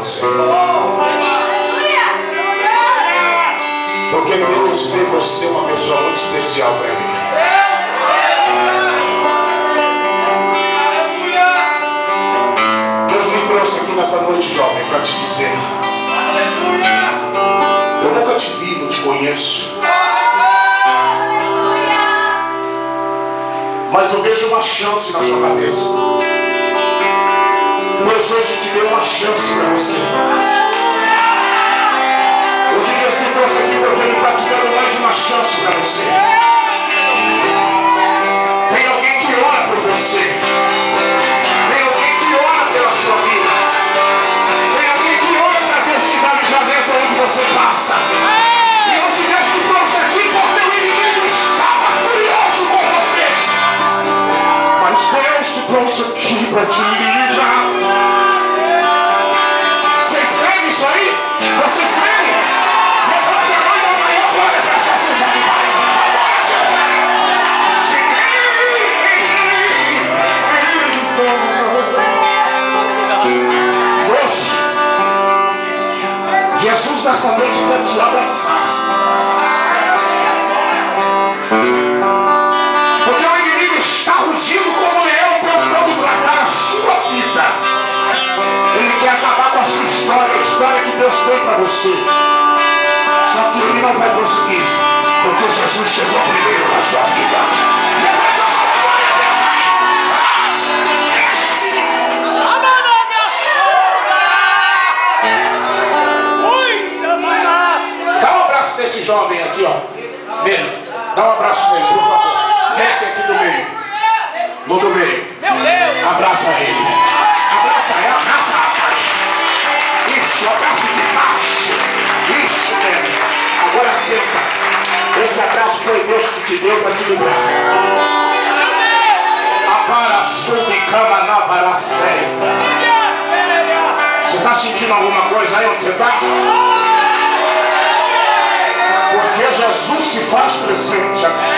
você. Porque Deus vê você uma pessoa muito especial para Ele. Deus me trouxe aqui nessa noite, jovem, para te dizer: eu nunca te vi, não te conheço, mas eu vejo uma chance na sua cabeça. Deus hoje te deu uma chance para você. Hoje Deus te trouxe aqui porque Ele está te dando mais uma chance para você. Tem alguém que ora por você. Tem alguém que ora pela sua vida. Tem alguém que ora para Deus te dar livramento onde você passa. E hoje Deus te trouxe aqui porque o inimigo estava furioso com você. Mas Deus te trouxe aqui para te livrar. Vocês creem nisso aí? Vocês creem? Levante a mão da maior glória para Jesus aqui. Hoje, Jesus nessa noite quer te abraçar. Porque o inimigo está rugindo como leão, tentando tragar a sua vida. Ele quer acabar com a sua história, a história que Deus tem para você. Só que ele não vai conseguir, porque Jesus chegou primeiro na sua vida. Dá um abraço nesse jovem aqui, ó. Nele. Dá um abraço nele, por favor. Desce aqui do meio. No do meio. Abraça ele. Abraça ele, abraça, rapaz. Isso, abraço de baixo. Isso mesmo. Agora senta. Esse abraço foi Deus que te deu para te livrar. Você está sentindo alguma coisa aí onde você está? Porque Jesus se faz presente aqui.